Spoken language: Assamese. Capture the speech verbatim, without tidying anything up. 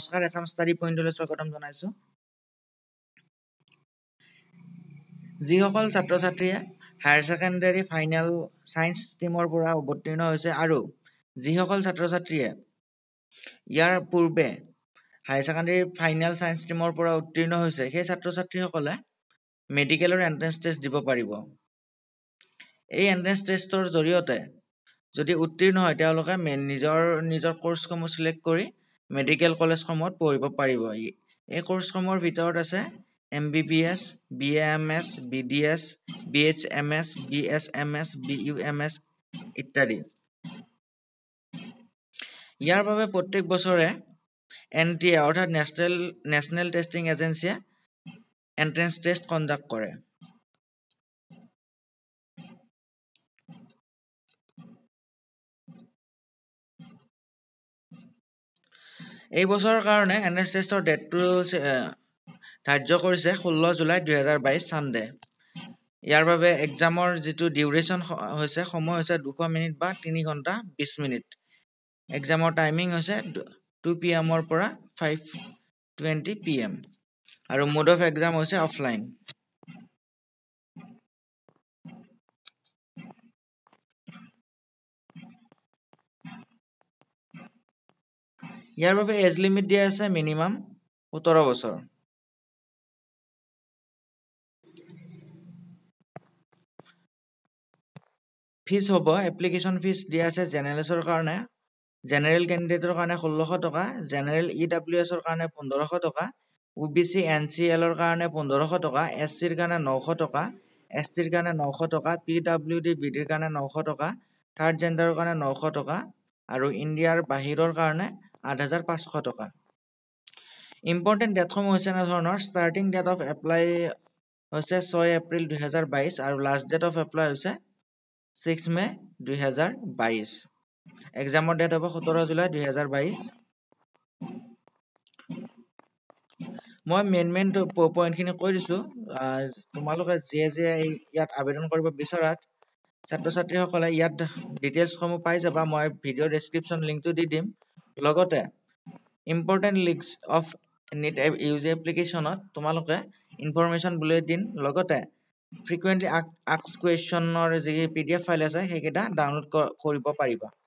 নমস্কাৰ এছাম ষ্টাডি পইণ্টলৈ স্বাগতম জনাইছোঁ। যিসকল ছাত্ৰ ছাত্ৰীয়ে হায়াৰ ছেকেণ্ডাৰী ফাইনেল ছায়েন্স ষ্ট্ৰীমৰ পৰা অৱতীৰ্ণ হৈছে আৰু যিসকল ছাত্ৰ ছাত্ৰীয়ে ইয়াৰ পূৰ্বে হায়াৰ ছেকেণ্ডাৰী ফাইনেল ছায়েন্স ষ্ট্ৰীমৰ পৰা উত্তীৰ্ণ হৈছে সেই ছাত্ৰ ছাত্ৰীসকলে মেডিকেলৰ এণ্ট্ৰেন্স টেষ্ট দিব পাৰিব। এই এণ্ট্ৰেন্স টেষ্টৰ জৰিয়তে যদি উত্তীৰ্ণ হয় তেওঁলোকে নিজৰ নিজৰ কোৰ্চসমূহ চিলেক্ট কৰি মেডিকেল কলেজসমূহত পঢ়িব পাৰিব। এই কোৰ্চসমূহৰ ভিতৰত আছে M B B S, B A M S, B D S, B H M S, B S M S, B U M S ইত্যাদি। ইয়াৰ বাবে প্ৰত্যেক বছৰে এন টি এ অৰ্থাৎ নেশ্যনেল নেশ্যনেল টেষ্টিং এজেঞ্চিয়ে এণ্ট্ৰেন্স টেষ্ট কণ্ডাক্ট কৰে। এই বছৰৰ কাৰণে এণ্ট্ৰেন্স টেষ্টৰ ডেটটো ধাৰ্য কৰিছে ষোল্ল জুলাই দুহেজাৰ বাইছ চানডে। ইয়াৰ বাবে এক্সামৰ যিটো ডিউৰেশ্যন হৈছে সময় হৈছে দুশ মিনিট বা তিনি ঘণ্টা বিছ মিনিট। এক্সামৰ টাইমিং হৈছে টু পি এমৰ পৰা ফাইভ টুৱেণ্টি পি এম আৰু মোড অফ এক্সাম হৈছে অফলাইন। ইয়াৰ বাবে এজ লিমিট দিয়া আছে মিনিমাম সোতৰ বছৰ। ফিজ হ'ব এপ্লিকেশ্যন ফিজ দিয়া আছে জেনেৰেলছৰ কাৰণে জেনেৰেল কেণ্ডিডেটৰ কাৰণে ষোল্লশ টকা, জেনেৰেল ই ডাব্লিউ এছৰ কাৰণে পোন্ধৰশ টকা, O' B C N C এলৰ কাৰণে পোন্ধৰশ টকা, এছ চিৰ কাৰণে নশ টকা, এছ টিৰ কাৰণে নশ টকা, পি ডাব্লিউ ডি বি ডিৰ কাৰণে নশ টকা, থাৰ্ড জেণ্ডাৰৰ কাৰণে নশ টকা আৰু ইণ্ডিয়াৰ বাহিৰৰ কাৰণে আঠ হাজাৰ পাঁচশ টকা। ইম্পৰ্টেণ্ট ডেটসমূহ হৈছে এনেধৰণৰ: ষ্টাৰ্টিং ডেট অফ এপ্লাই হৈছে ছয় এপ্ৰিল দুহেজাৰ বাইছ আৰু লাষ্ট ডেট অফ এপ্লাই হৈছে ছিক্স মে দুহেজাৰ বাইছ। এক্সামৰ ডেট হ'ব সোতৰ জুলাই দুহেজাৰ বাইছ। মই মেইন মেইন পইণ্টখিনি কৈ দিছোঁ। তোমালোকে যিয়ে যিয়ে ইয়াত আবেদন কৰিব বিচৰাত ছাত্ৰ ছাত্ৰীসকলে ইয়াত ডিটেইলছসমূহ পাই যাবা। মই ভিডিঅ' ডেছক্ৰিপশ্যন লিংকটো দি দিম। লগতে important links of NEET U G এপ্লিকেশ্যনত তোমালোকে ইনফৰমেশ্যন বুলেটিন লগতে ফ্ৰিকুৱেণ্টলি আস্কড কুৱেশ্যনৰ যি পি ডি এফ ফাইল আছে সেইকেইটা ডাউনলোড কৰিব পাৰিবা।